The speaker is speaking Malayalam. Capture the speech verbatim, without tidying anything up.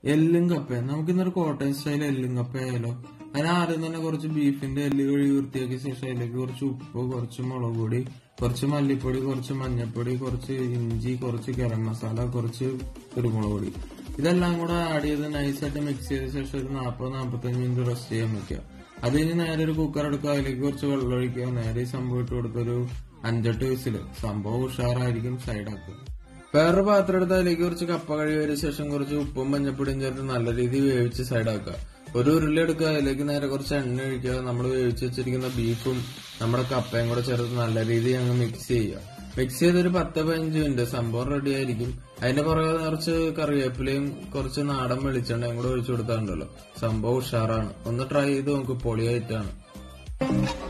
എല്ലും കപ്പയും നമുക്ക് ഇന്നൊരു കോട്ടയം സ്റ്റൈൽ എല്ലും കപ്പ ആയാലോ. അതിന് ആദ്യം തന്നെ കുറച്ച് ബീഫിന്റെ എല്ല് കഴുകി വൃത്തിയാക്കിയ ശേഷം അതിലേക്ക് കുറച്ച് ഉപ്പ്, കുറച്ച് മുളക് പൊടി, കുറച്ച് മല്ലിപ്പൊടി, കുറച്ച് മഞ്ഞൾപ്പൊടി, കുറച്ച് ഇഞ്ചി, കുറച്ച് ഗരം മസാല, കുറച്ച് കുരുമുളക് പൊടി, ഇതെല്ലാം കൂടെ ആഡ് ചെയ്ത് നൈസായിട്ട് മിക്സ് ചെയ്ത ശേഷം ഒരു നാൽപ്പത് നാൽപ്പത്തഞ്ച് മിനിറ്റ് റെസ്റ്റ് ചെയ്യാൻ വെക്കുക. അത് കഴിഞ്ഞ് നേരെ ഒരു കുക്കർ എടുക്കുക, അതിലേക്ക് കുറച്ച് വെള്ളം ഒഴിക്കുക, നേരെ ഈ സംഭവം ഇട്ട് കൊടുത്തൊരു അഞ്ചെട്ട് വിസില് സംഭവം ഉഷാറായിരിക്കും. സൈഡാക്കുക. വേറൊരു പാത്രം എടുത്ത് അതിലേക്ക് കുറച്ച് കപ്പ കഴുകിയതിനു ശേഷം കുറച്ച് ഉപ്പും മഞ്ഞപ്പൊടിയും ചേർത്ത് നല്ല രീതിയിൽ വേവിച്ച് സൈഡാക്കുക. ഒരു ഉരുളി എടുക്കുക, അതിലേക്ക് നേരെ കുറച്ച് എണ്ണ ഒഴിക്കുക, നമ്മൾ വേവിച്ച് വെച്ചിരിക്കുന്ന ബീഫും നമ്മുടെ കപ്പയും കൂടെ ചേർത്ത് നല്ല രീതിയിൽ അങ്ങ് മിക്സ് ചെയ്യുക. മിക്സ് ചെയ്തൊരു പത്ത് പതിനഞ്ച് മിനിറ്റ് സംഭവം റെഡി ആയിരിക്കും. അതിന്റെ പുറകെ കുറച്ച് കറിവേപ്പിലയും കുറച്ച് നാടൻ വെളിച്ചെണ്ണയും കൂടെ ഒഴിച്ചു കൊടുത്താണ്ടല്ലോ സംഭവം ഉഷാറാണ്. ഒന്ന് ട്രൈ ചെയ്ത് നോക്ക്, പൊളിയായിട്ടാണ്.